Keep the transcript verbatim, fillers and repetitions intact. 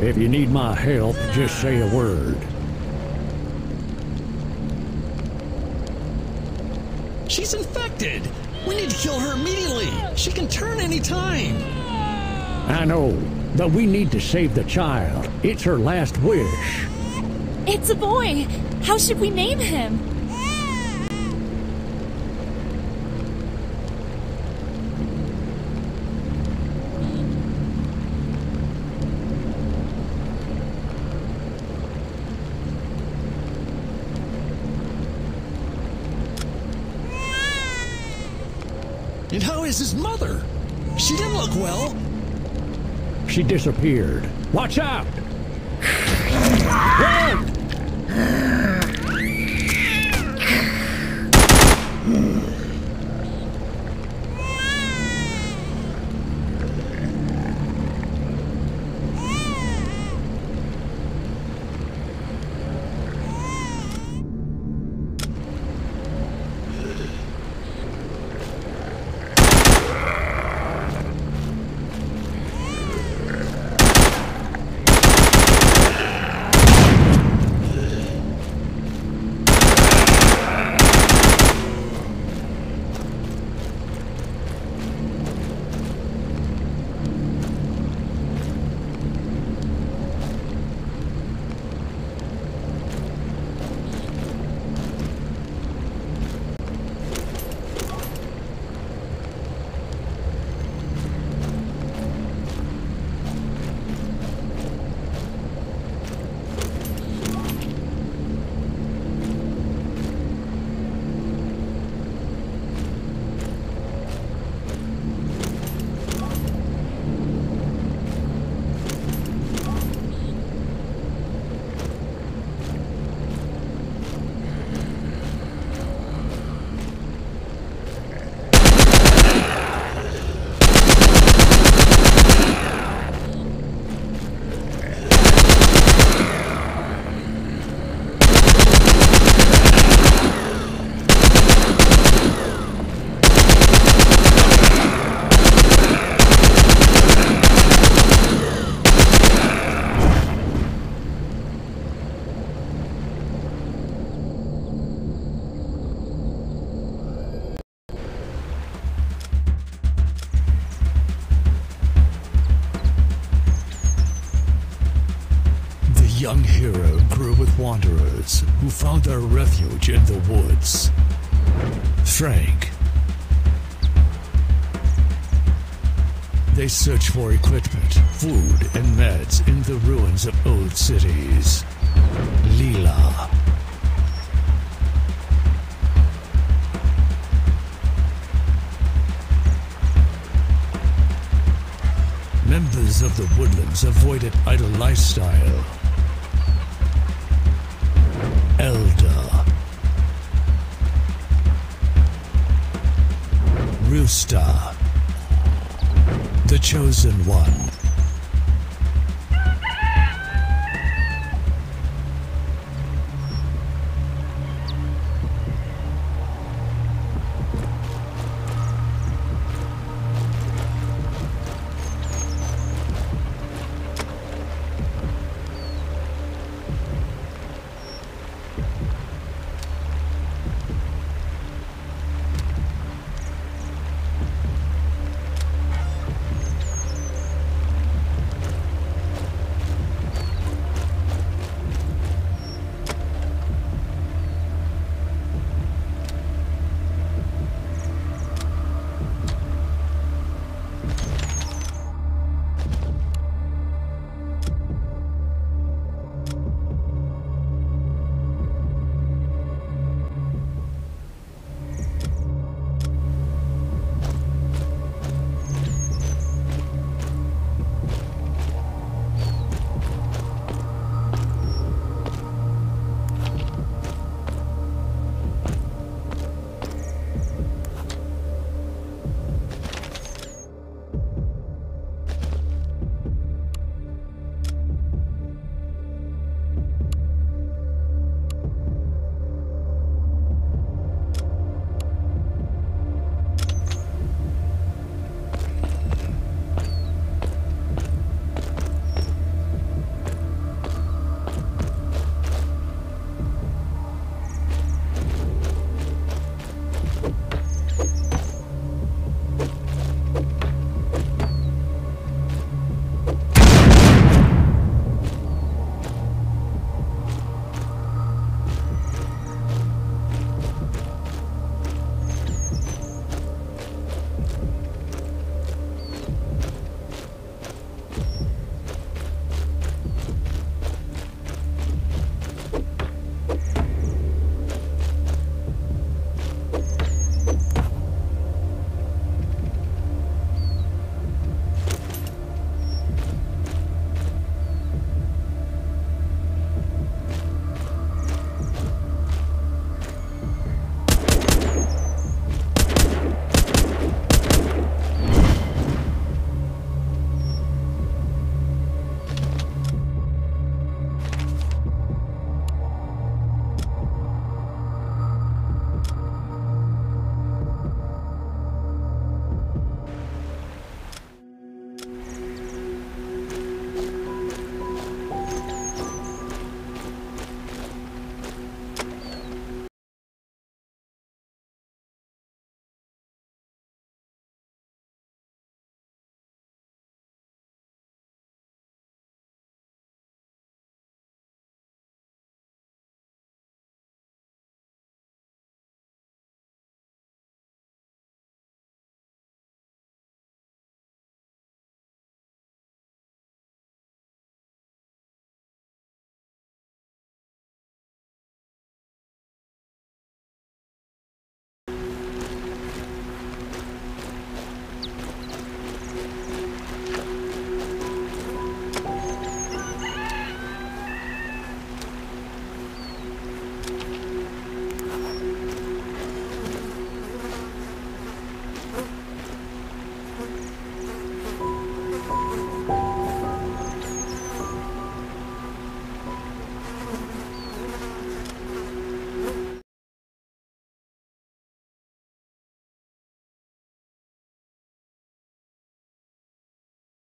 If you need my help, just say a word. She's infected! We need to kill her immediately! She can turn any time! I know, but we need to save the child. It's her last wish. It's a boy! How should we name him? And how is his mother? She didn't look well. She disappeared. Watch out! Run! Young hero grew with wanderers who found their refuge in the woods. Frank. They search for equipment, food, and meds in the ruins of old cities. Leela. Members of the Woodlands avoided idle lifestyle. Elder. Rooster. The Chosen One.